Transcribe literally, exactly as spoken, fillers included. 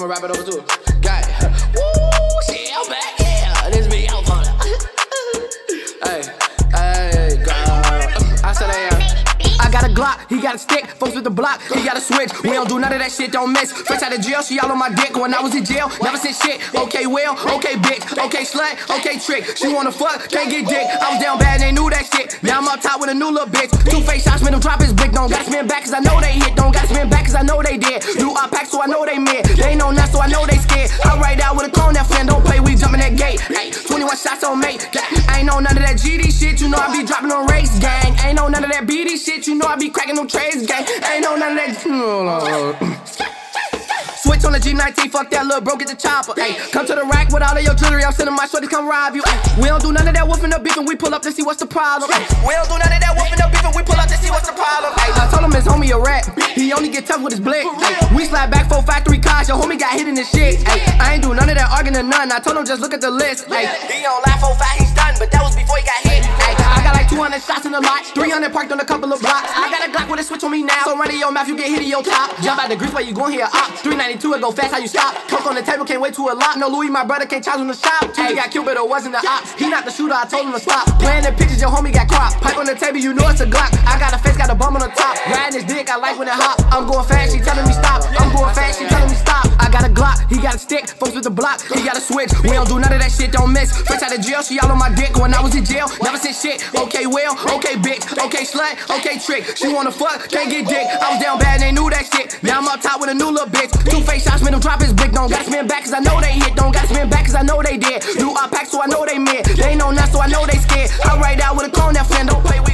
I'ma wrap it over too. Got it. Woo, shit, I'm back. Yeah, this me, I'm on it. Hey, hey, girl. I said, hey, uh, I got a Glock, he got a stick, folks with the block, he got a switch. We don't do none of that shit, don't miss. Fresh out of jail, she all on my dick. When I was in jail, never said shit. Okay, well, okay, bitch, okay, slut, okay, trick. She wanna fuck, can't get dick. I was down bad and they knew that shit. Now I'm up top with a new little bitch. Two face shots, made him drop his blick. Don't gotta spin back cause I know they hit. Don't gotta spin back cause I know they did. New up pack so I know they mid. They ain't know nothing so I know they scared. I ride out with a clone that fan, don't play, we jumpin' that gate. Hey, twenty-one shots on mate. I ain't know none of that G D shit, you know I be dropping on race gang. Ain't know none of that B D shit, you know I be cracking them trades gang. Ain't know none of that. Switch on the G nineteen, fuck that little bro, get the chopper. Ay, come to the rack with all of your jewelry, I'm sending my shorty come rob you. Ay, we don't do none of that woofing up beefing, we pull up to see what's the problem. Ay, we don't do none of that woofing up beefing, we pull up to see what's the problem. Ay, I told him his homie a rat, he only get tough with his blick. Ay, we slide back four five three cars, your homie got hit in the shit. Ay, I ain't do none of that arguing or none, I told him just look at the list. Ay, he on live four five, he's done, but that was before he got hit. Ay, I got like two hundred shots in the lot, three hundred parked on a couple of blocks. I got a Glock with a switch on me now, so run in your mouth, you get hit in your top. Jump out the grease where you gon' hear op, three ninety-two, it go fast, how you stop? Coke on the table, can't wait to a lot. No Louis, my brother can't charge him the shop. He got killed, but it wasn't the ops. He not the shooter, I told him to stop. Playing the pictures, your homie got cropped. Pipe on the table, you know it's a Glock. I got a face, got a bum on the top. Riding his dick, I like when it hop. I'm going fast, she telling me stop. I'm going fast, she telling me stop. I got a Glock, he got a stick, folks with the block, he got a switch. We don't do none of that shit, don't miss. Fresh out of jail, she all on my dick. When I was in jail, never said shit. Okay, well, okay, bitch, okay, slut, okay, trick. She wanna fuck, can't get dick. I was down bad and they knew that shit. Now I'm up top with a new little bitch. Two face shots, made him drop his blick. Don't gotta spin back cause I know they hit. Don't gotta spin back cause I know they did. New up pack so I know they mid. They ain't know nothing so I know they scared. I ride out with a clone that fan, don't play with